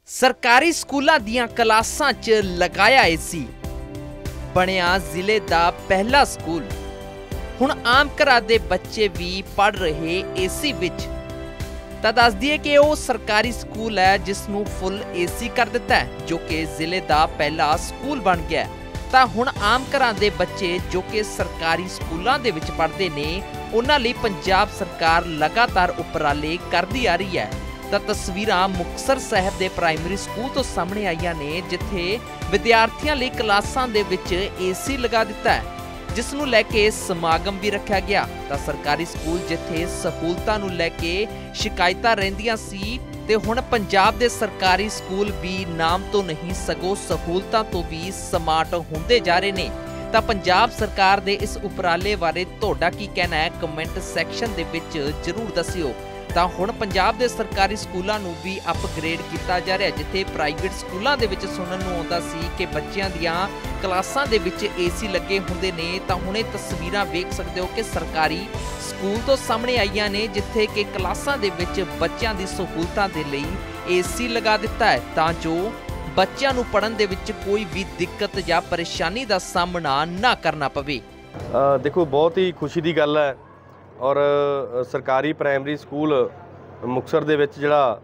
सरकारी स्कूलों दीआं क्लासां च लगाया एसी, बनिया जिले दा पहला स्कूल। हुण आम घरां दे बच्चे भी पढ़ रहे एसी विच। तां दस दईए कि वो सरकारी स्कूल है जिसनूं फुल एसी कर दिता है, जो कि जिले दा पहला स्कूल बन गया। तां हुण आम घरां दे बच्चे जो कि सरकारी स्कूलों दे विच पढ़दे ने, उन्हां लई पंजाब सरकार लगातार उपराले करदी आ रही है। ਤਾਂ ਤਸਵੀਰਾਂ ਮੁਕਤਸਰ ਸਾਹਿਬ ਦੇ ਪ੍ਰਾਇਮਰੀ ਸਕੂਲ ਤੋਂ ਸਾਹਮਣੇ ਆਈਆਂ ਨੇ, ਜਿੱਥੇ ਵਿਦਿਆਰਥੀਆਂ ਲਈ ਕਲਾਸਾਂ ਦੇ ਵਿੱਚ ਏਸੀ ਲਗਾ ਦਿੱਤਾ ਹੈ, ਜਿਸ ਨੂੰ ਲੈ ਕੇ ਸਮਾਗਮ ਵੀ ਰੱਖਿਆ ਗਿਆ। ਤਾਂ ਸਰਕਾਰੀ ਸਕੂਲ ਜਿੱਥੇ ਸਹੂਲਤਾਂ ਨੂੰ ਲੈ ਕੇ ਸ਼ਿਕਾਇਤਾਂ ਰਹਿੰਦੀਆਂ ਸੀ, ਤੇ ਹੁਣ ਪੰਜਾਬ ਦੇ ਸਰਕਾਰੀ ਸਕੂਲ ਵੀ ਨਾਮ ਤੋਂ ਨਹੀਂ ਸਗੋਂ ਸਹੂਲਤਾਂ ਤੋਂ ਵੀ ਸਮਾਰਟ ਹੁੰਦੇ ਜਾ ਰਹੇ ਨੇ। ਤਾਂ ਪੰਜਾਬ ਸਰਕਾਰ ਦੇ ਇਸ ਉਪਰਾਲੇ ਬਾਰੇ ਤੁਹਾਡਾ ਕੀ ਕਹਿਣਾ ਹੈ, ਕਮੈਂਟ ਸੈਕਸ਼ਨ ਦੇ ਵਿੱਚ ਜ਼ਰੂਰ ਦੱਸਿਓ। ਤਾਂ ਹੁਣ ਪੰਜਾਬ ਦੇ ਸਰਕਾਰੀ ਸਕੂਲਾਂ ਨੂੰ ਵੀ ਅਪਗ੍ਰੇਡ ਕੀਤਾ ਜਾ ਰਿਹਾ, ਜਿੱਥੇ ਪ੍ਰਾਈਵੇਟ ਸਕੂਲਾਂ ਦੇ ਵਿੱਚ ਸੁਣਨ ਨੂੰ ਆਉਂਦਾ ਸੀ ਕਿ ਬੱਚਿਆਂ ਦੀਆਂ ਕਲਾਸਾਂ ਦੇ ਵਿੱਚ ਏਸੀ ਲੱਗੇ ਹੁੰਦੇ ਨੇ। ਤਾਂ ਹੁਣ ਇਹ ਤਸਵੀਰਾਂ ਵੇਖ ਸਕਦੇ ਹੋ ਕਿ ਸਰਕਾਰੀ ਸਕੂਲ ਤੋਂ ਸਾਹਮਣੇ ਆਈਆਂ ਨੇ, ਜਿੱਥੇ ਕਿ ਕਲਾਸਾਂ ਦੇ ਵਿੱਚ ਬੱਚਿਆਂ ਦੀ ਸਹੂਲਤਾਂ ਦੇ ਲਈ ਏਸੀ ਲਗਾ ਦਿੱਤਾ ਹੈ, ਤਾਂ ਜੋ ਬੱਚਿਆਂ ਨੂੰ ਪੜ੍ਹਨ ਦੇ ਵਿੱਚ ਕੋਈ ਵੀ ਦਿੱਕਤ ਜਾਂ ਪਰੇਸ਼ਾਨੀ ਦਾ ਸਾਹਮਣਾ ਨਾ ਕਰਨਾ ਪਵੇ। ਦੇਖੋ, ਬਹੁਤ ਹੀ ਖੁਸ਼ੀ ਦੀ ਗੱਲ ਹੈ ਔਰ ਸਰਕਾਰੀ ਪ੍ਰਾਇਮਰੀ ਸਕੂਲ ਮੁਕਤਸਰ ਦੇ ਵਿੱਚ ਜਿਹੜਾ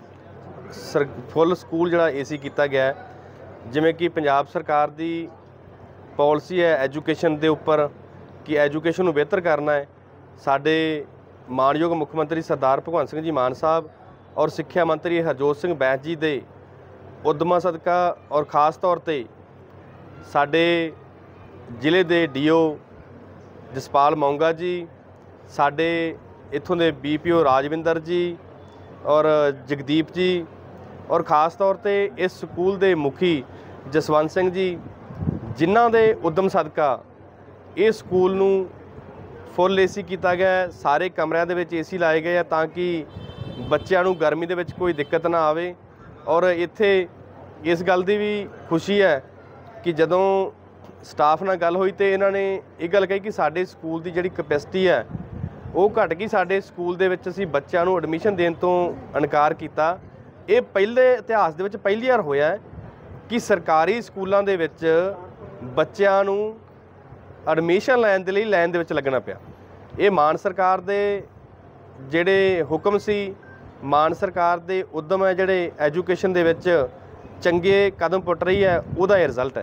ਫੁੱਲ ਸਕੂਲ ਜਿਹੜਾ ਏਸੀ ਕੀਤਾ ਗਿਆ, ਜਿਵੇਂ ਕਿ ਪੰਜਾਬ ਸਰਕਾਰ ਦੀ ਪਾਲਿਸੀ ਹੈ ਐਜੂਕੇਸ਼ਨ ਦੇ ਉੱਪਰ ਕਿ ਐਜੂਕੇਸ਼ਨ ਨੂੰ ਬਿਹਤਰ ਕਰਨਾ ਹੈ। ਸਾਡੇ ਮਾਣਯੋਗ ਮੁੱਖ ਮੰਤਰੀ ਸਰਦਾਰ ਭਗਵੰਤ ਸਿੰਘ ਜੀ ਮਾਨ ਸਾਹਿਬ ਔਰ ਸਿੱਖਿਆ ਮੰਤਰੀ ਹਰਜੋਤ ਸਿੰਘ ਬੈਂਸ ਜੀ ਦੇ ਉਦਮਾਂ ਸਦਕਾ ਔਰ ਖ਼ਾਸ ਤੌਰ 'ਤੇ ਸਾਡੇ ਜ਼ਿਲ੍ਹੇ ਦੇ ਡੀਓ ਜਸਪਾਲ ਮੌਂਗਾ ਜੀ, ਸਾਡੇ ਇੱਥੋਂ ਦੇ BPO ਰਾਜਵਿੰਦਰ ਜੀ ਔਰ ਜਗਦੀਪ ਜੀ, ਔਰ ख़ास ਤੌਰ 'ਤੇ ਇਸ ਸਕੂਲ ਦੇ ਮੁਖੀ ਜਸਵੰਤ ਸਿੰਘ ਜੀ, ਜਿਨ੍ਹਾਂ ਦੇ ਉਦਮ ਸਦਕਾ ਇਹ ਸਕੂਲ ਨੂੰ ਫੁੱਲ ਏਸੀ ਕੀਤਾ ਗਿਆ। ਸਾਰੇ ਕਮਰਿਆਂ ਦੇ ਵਿੱਚ ਏਸੀ ਲਾਏ ਗਏ ਆ ਤਾਂ ਕਿ ਬੱਚਿਆਂ ਨੂੰ ਗਰਮੀ ਦੇ ਵਿੱਚ ਕੋਈ ਦਿੱਕਤ ਨਾ ਆਵੇ। ਔਰ ਇੱਥੇ ਇਸ ਗੱਲ ਦੀ ਵੀ ਖੁਸ਼ੀ ਹੈ ਕਿ ਜਦੋਂ ਸਟਾਫ ਨਾਲ ਗੱਲ ਹੋਈ ਤੇ ਇਹਨਾਂ ਨੇ ਇਹ ਗੱਲ ਕਹੀ ਕਿ ਸਾਡੇ ਸਕੂਲ ਦੀ ਜਿਹੜੀ ਕਪੈਸਿਟੀ ਹੈ ਉਹ ਘਟ ਗਈ। ਸਾਡੇ ਸਕੂਲ ਦੇ ਵਿੱਚ ਅਸੀਂ ਬੱਚਿਆਂ ਨੂੰ ਐਡਮਿਸ਼ਨ ਦੇਣ ਤੋਂ ਇਨਕਾਰ ਕੀਤਾ। ਇਹ ਪਹਿਲੇ ਇਤਿਹਾਸ ਦੇ ਵਿੱਚ ਪਹਿਲੀ ਵਾਰ ਹੋਇਆ ਹੈ ਕਿ ਸਰਕਾਰੀ ਸਕੂਲਾਂ ਦੇ ਵਿੱਚ ਬੱਚਿਆਂ ਨੂੰ ਐਡਮਿਸ਼ਨ ਲੈਣ ਦੇ ਲਈ ਲਾਈਨ ਦੇ ਵਿੱਚ ਲੱਗਣਾ ਪਿਆ। ਇਹ ਮਾਨ ਸਰਕਾਰ ਦੇ ਜਿਹੜੇ ਹੁਕਮ ਸੀ, ਮਾਨ ਸਰਕਾਰ ਦੇ ਉਦਮ ਹੈ ਜਿਹੜੇ ਐਜੂਕੇਸ਼ਨ ਦੇ ਵਿੱਚ ਚੰਗੇ ਕਦਮ ਪੁੱਟ ਰਹੀ ਹੈ, ਉਹਦਾ ਇਹ ਰਿਜ਼ਲਟ ਹੈ।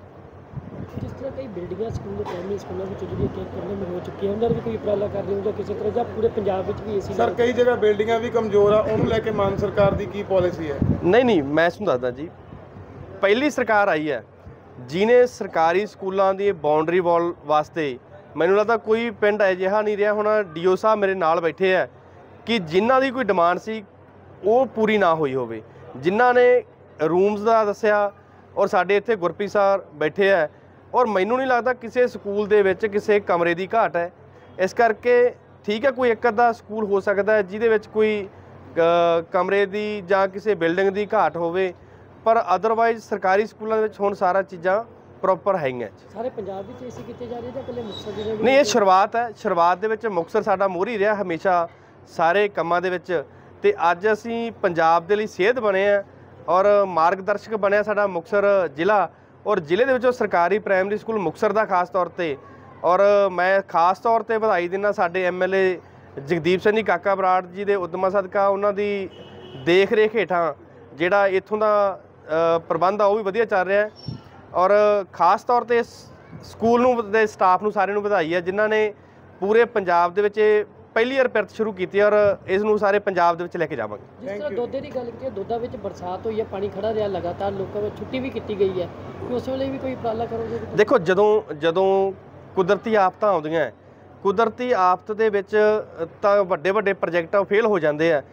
ਜਿਸ ਤਰ੍ਹਾਂ ਕਈ ਬਿਲਡਿੰਗਾਂ ਸਕੂਲ ਪ੍ਰਾਇਮਰੀ ਸਕੂਲਾਂ ਵਿੱਚ ਜਿਹੜੀਆਂ ਕਿ ਖਤਮ ਹੋ ਚੁੱਕੀਆਂ, ਉਹਨਾਂ ਦਾ ਵੀ ਕੋਈ ਉਪਰਾਲਾ ਕਰ ਰਹੇ ਹੋ ਜਾਂ ਕਿਸੇ ਤਰ੍ਹਾਂ, ਜਾਂ ਪੂਰੇ ਪੰਜਾਬ ਵਿੱਚ ਵੀ ਏਸੀ? ਸਰ, ਕਈ ਜਗ੍ਹਾ ਬਿਲਡਿੰਗਾਂ ਵੀ ਕਮਜ਼ੋਰ ਆ, ਉਹਨੂੰ ਲੈ ਕੇ ਮਾਨ ਸਰਕਾਰ ਦੀ ਕੀ ਪਾਲਿਸੀ ਹੈ? ਨਹੀਂ, ਮੈਂ ਤੁਹਾਨੂੰ ਦੱਸਦਾ ਜੀ, ਪਹਿਲੀ ਸਰਕਾਰ ਆਈ ਹੈ ਜਿਹਨੇ ਸਰਕਾਰੀ ਸਕੂਲਾਂ ਦੀ ਬਾਉਂਡਰੀ ਵਾਲ ਵਾਸਤੇ, ਮੈਨੂੰ ਲੱਗਦਾ ਕੋਈ ਪਿੰਡ ਅਜਿਹਾ ਨਹੀਂ ਰਿਹਾ, ਹੁਣ DO ਸਾਹਿਬ ਮੇਰੇ ਨਾਲ ਬੈਠੇ ਹੈ, ਕਿ ਜਿਨ੍ਹਾਂ ਦੀ ਕੋਈ ਡਿਮਾਂਡ ਸੀ ਉਹ ਪੂਰੀ ਨਾ ਹੋਈ ਹੋਵੇ। ਜਿਨ੍ਹਾਂ ਨੇ ਰੂਮਸ ਦਾ ਦੱਸਿਆ, ਔਰ ਸਾਡੇ ਇੱਥੇ ਗੁਰਪ੍ਰੀਤ ਸਰ ਬੈਠੇ ਹੈ, ਔਰ ਮੈਨੂੰ ਨਹੀਂ ਲੱਗਦਾ ਕਿਸੇ ਸਕੂਲ ਦੇ ਵਿੱਚ ਕਿਸੇ ਕਮਰੇ ਦੀ ਘਾਟ ਹੈ। ਇਸ ਕਰਕੇ ਠੀਕ ਹੈ, ਕੋਈ ਇੱਕ ਅੱਧਾ ਸਕੂਲ ਹੋ ਸਕਦਾ ਹੈ ਜਿਹਦੇ ਵਿੱਚ ਕੋਈ ਕਮਰੇ ਦੀ ਜਾਂ ਕਿਸੇ ਬਿਲਡਿੰਗ ਦੀ ਘਾਟ ਹੋਵੇ, ਪਰ ਅਦਰਵਾਈਜ਼ ਸਰਕਾਰੀ ਸਕੂਲਾਂ ਦੇ ਵਿੱਚ ਹੁਣ ਸਾਰਾ ਚੀਜ਼ਾਂ ਪ੍ਰੋਪਰ ਹੈਗੀਆਂ। ਸਾਰੇ ਪੰਜਾਬ ਵਿੱਚ ਏਸੀ ਕੀਤੇ ਜਾ ਰਹੇ ਜਾਂ ਇਕੱਲੇ ਮੁਕਤਸਰ ਜ਼ਿਲ੍ਹੇ? ਨਹੀਂ, ਇਹ ਸ਼ੁਰੂਆਤ ਹੈ। ਸ਼ੁਰੂਆਤ ਦੇ ਵਿੱਚ ਮੁਕਤਸਰ ਸਾਡਾ ਮੋਹਰੀ ਰਿਹਾ ਹਮੇਸ਼ਾ ਸਾਰੇ ਕੰਮਾਂ ਦੇ ਵਿੱਚ, ਤੇ ਅੱਜ ਅਸੀਂ ਪੰਜਾਬ ਦੇ ਲਈ ਸੇਧ ਬਣੇ ਆ ਔਰ ਮਾਰਗਦਰਸ਼ਕ ਬਣਿਆ ਸਾਡਾ ਮੁਕਤਸਰ ਜ਼ਿਲ੍ਹਾ। ਔਰ ਜ਼ਿਲ੍ਹੇ ਦੇ ਵਿੱਚੋਂ ਸਰਕਾਰੀ ਪ੍ਰਾਇਮਰੀ ਸਕੂਲ ਮੁਕਤਸਰ ਦਾ ਖਾਸ ਤੌਰ 'ਤੇ, ਔਰ ਮੈਂ ਖਾਸ ਤੌਰ 'ਤੇ ਵਧਾਈ ਦਿੰਦਾ ਸਾਡੇ MLA ਜਗਦੀਪ ਸਿੰਘ ਜੀ ਕਾਕਾ ਬਰਾੜ ਜੀ ਦੇ ਉਦਮਾਂ ਸਦਕਾ, ਉਹਨਾਂ ਦੀ ਦੇਖ ਰੇਖ ਹੇਠਾਂ ਜਿਹੜਾ ਇੱਥੋਂ ਦਾ ਪ੍ਰਬੰਧ ਆ ਉਹ ਵੀ ਵਧੀਆ ਚੱਲ ਰਿਹਾ। ਔਰ ਖਾਸ ਤੌਰ 'ਤੇ ਸਕੂਲ ਨੂੰ ਦੇ ਸਟਾਫ ਨੂੰ ਸਾਰਿਆਂ ਨੂੰ ਵਧਾਈ ਹੈ, ਜਿਨ੍ਹਾਂ ਨੇ ਪੂਰੇ ਪੰਜਾਬ ਦੇ ਵਿੱਚ ਪਹਿਲੀ ਵਾਰ ਪਿਰਤ ਸ਼ੁਰੂ ਕੀਤੀ ਔਰ ਇਸ ਨੂੰ ਸਾਰੇ ਪੰਜਾਬ ਦੇ ਵਿੱਚ ਲੈ ਕੇ ਜਾਵਾਂਗੇ। ਜਿਸ ਤਰ੍ਹਾਂ ਦੁੱਧ ਦੀ ਗੱਲ ਕੀਤੀ, ਦੁੱਧਾਂ ਵਿੱਚ ਬਰਸਾਤ ਹੋਈ ਹੈ, ਪਾਣੀ ਖੜਾ ਰਿਹਾ ਲਗਾਤਾਰ, ਲੋਕਾਂ ਵਿੱਚ ਛੁੱਟੀ ਵੀ ਕੀਤੀ ਗਈ ਹੈ, ਉਸ ਵੇਲੇ ਵੀ ਕੋਈ ਉਪਰਾਲਾ ਕਰੋਗੇ? ਦੇਖੋ, ਜਦੋਂ ਕੁਦਰਤੀ ਆਫਤਾਂ ਆਉਂਦੀਆਂ, ਕੁਦਰਤੀ ਆਫਤ ਦੇ ਵਿੱਚ ਤਾਂ ਵੱਡੇ ਵੱਡੇ ਪ੍ਰੋਜੈਕਟ ਫੇਲ ਹੋ ਜਾਂਦੇ ਆ,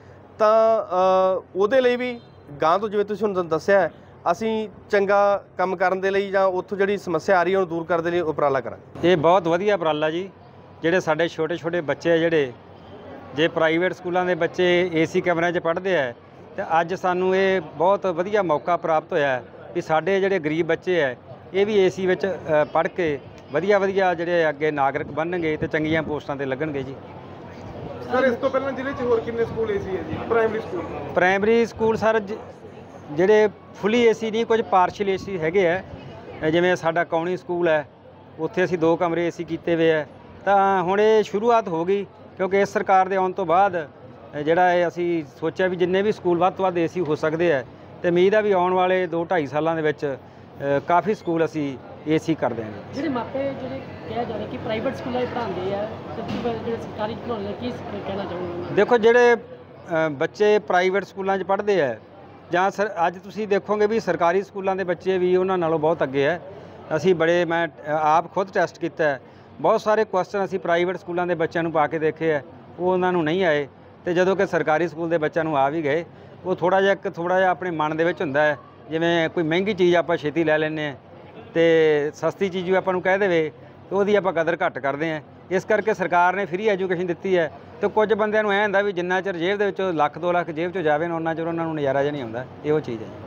ਤਾਂ ਉਹਦੇ ਲਈ ਵੀ ਗਾਂ ਤੋਂ ਜਿਵੇਂ ਤੁਸੀਂ ਹੁਣ ਦੱਸਿਆ, ਅਸੀਂ ਚੰਗਾ ਕੰਮ ਕਰਨ ਦੇ ਲਈ ਜਾਂ ਉੱਥੋਂ ਜਿਹੜੀ ਸਮੱਸਿਆ ਆ ਰਹੀ ਹੈ ਉਹਨੂੰ ਦੂਰ ਕਰਨ ਦੇ ਲਈ ਉਪਰਾਲਾ ਕਰਾਂਗੇ। ਇਹ ਬਹੁਤ ਵਧੀਆ ਉਪਰਾਲਾ ਜੀ। ਜਿਹੜੇ ਸਾਡੇ ਛੋਟੇ ਛੋਟੇ ਬੱਚੇ ਆ, ਜਿਹੜੇ ਜੇ ਪ੍ਰਾਈਵੇਟ ਸਕੂਲਾਂ ਦੇ ਬੱਚੇ ਏਸੀ ਕਮਰਿਆਂ 'ਚ ਪੜ੍ਹਦੇ ਆ, ਤੇ ਅੱਜ ਸਾਨੂੰ ਇਹ ਬਹੁਤ ਵਧੀਆ ਮੌਕਾ ਪ੍ਰਾਪਤ ਹੋਇਆ ਕਿ ਸਾਡੇ ਜਿਹੜੇ ਗਰੀਬ ਬੱਚੇ ਆ ਇਹ ਵੀ ਏਸੀ ਵਿੱਚ ਪੜ੍ਹ ਕੇ ਵਧੀਆ ਜਿਹੜੇ ਅੱਗੇ ਨਾਗਰਿਕ ਬਣਨਗੇ ਤੇ ਚੰਗੀਆਂ ਪੋਸਟਾਂ 'ਤੇ ਲੱਗਣਗੇ ਜੀ। ਸਰ, ਇਸ ਤੋਂ ਪਹਿਲਾਂ ਜ਼ਿਲ੍ਹੇ 'ਚ ਹੋਰ ਕਿੰਨੇ ਸਕੂਲ ਏਸੀ ਹੈ ਜੀ primary school? Primary school sir ਜਿਹੜੇ ਫੁੱਲੀ ਏਸੀ ਨਹੀਂ, ਕੁਝ ਪਾਰਸ਼ਲ ਏਸੀ ਹੈਗੇ ਆ। ਜਿਵੇਂ ਸਾਡਾ ਕੌਣੀ ਸਕੂਲ ਹੈ, ਉੱਥੇ ਅਸੀਂ 2 ਕਮਰੇ ਏਸੀ ਕੀਤੇ ਹੋਏ ਆ। ਤਾਂ ਹੁਣ ਇਹ ਸ਼ੁਰੂਆਤ ਹੋ ਗਈ, ਕਿਉਂਕਿ ਇਸ ਸਰਕਾਰ ਦੇ ਆਉਣ ਤੋਂ ਬਾਅਦ ਜਿਹੜਾ ਇਹ ਅਸੀਂ ਸੋਚਿਆ ਵੀ ਜਿੰਨੇ ਵੀ ਸਕੂਲ ਵੱਧ ਤੋਂ ਵੱਧ ਏਸੀ ਹੋ ਸਕਦੇ ਆ, ਤੇ ਉਮੀਦ ਆ ਵੀ ਆਉਣ ਵਾਲੇ 2-2.5 ਸਾਲਾਂ ਦੇ ਵਿੱਚ ਕਾਫੀ ਸਕੂਲ ਅਸੀਂ ਏਸੀ ਕਰ ਦਿਆਂਗੇ। ਜਿਹੜੇ ਮਾਪੇ ਜਿਹੜੇ ਕਿਹਾ ਜਾ ਰਿਹਾ ਕਿ ਪ੍ਰਾਈਵੇਟ ਸਕੂਲਾਂ 'ਚ ਪੜ੍ਹਾਉਂਦੇ ਆ ਤੇ ਜਿਹੜੇ ਸਰਕਾਰੀ ਪੜ੍ਹਾਉਂਦੇ ਆ, ਕੀ ਕਹਿਣਾ ਚਾਹੋਗੇ? ਦੇਖੋ, ਜਿਹੜੇ ਬੱਚੇ ਪ੍ਰਾਈਵੇਟ ਸਕੂਲਾਂ 'ਚ ਪੜ੍ਹਦੇ ਆ ਜਾਂ ਅੱਜ ਤੁਸੀਂ ਦੇਖੋਗੇ ਵੀ ਸਰਕਾਰੀ ਸਕੂਲਾਂ ਦੇ ਬੱਚੇ ਵੀ ਉਹਨਾਂ ਨਾਲੋਂ ਬਹੁਤ ਅੱਗੇ ਹੈ। ਅਸੀਂ ਮੈਂ ਆਪ ਖੁਦ ਟੈਸਟ ਕੀਤਾ ਹੈ, ਬਹੁਤ ਸਾਰੇ ਕੁਐਸਚਨ ਅਸੀਂ ਪ੍ਰਾਈਵੇਟ ਸਕੂਲਾਂ ਦੇ ਬੱਚਿਆਂ ਨੂੰ ਪਾ ਕੇ ਦੇਖੇ ਹੈ, ਉਹ ਉਹਨਾਂ ਨੂੰ ਨਹੀਂ ਆਏ। ਤੇ ਜਦੋਂ ਕਿ ਸਰਕਾਰੀ ਸਕੂਲ ਦੇ ਬੱਚਿਆਂ ਨੂੰ ਆ ਵੀ ਗਏ, ਉਹ ਥੋੜ੍ਹਾ ਜਿਹਾ ਆਪਣੇ ਮਨ ਦੇ ਵਿੱਚ ਹੁੰਦਾ ਹੈ, ਜਿਵੇਂ ਕੋਈ ਮਹਿੰਗੀ ਚੀਜ਼ ਆਪਾਂ ਛੇਤੀ ਲੈ ਲੈਂਦੇ ਹਾਂ ਤੇ ਸਸਤੀ ਚੀਜ਼ ਵੀ ਆਪਾਂ ਨੂੰ ਕਹਿ ਦੇਵੇ ਤੇ ਉਹਦੀ ਆਪਾਂ ਕਦਰ ਘੱਟ ਕਰਦੇ ਹਾਂ। ਇਸ ਕਰਕੇ ਸਰਕਾਰ ਨੇ ਫ੍ਰੀ ਐਜੂਕੇਸ਼ਨ ਦਿੱਤੀ ਹੈ, ਤੇ ਕੁਝ ਬੰਦਿਆਂ ਨੂੰ ਐਂ ਹੁੰਦਾ ਵੀ ਜਿੰਨਾ ਚਿਰ ਜੇਬ ਦੇ ਵਿੱਚੋਂ 1 ਲੱਖ 2 ਲੱਖ ਜੇਬ 'ਚੋਂ ਜਾਵੇ ਨਾ, ਉਹਨਾਂ ਚਿਰ ਉਹਨਾਂ ਨੂੰ ਨਜ਼ਾਰਾ ਜਿਹਾ ਨਹੀਂ ਆਉਂਦਾ। ਇਹੋ ਚੀਜ਼ ਹੈ।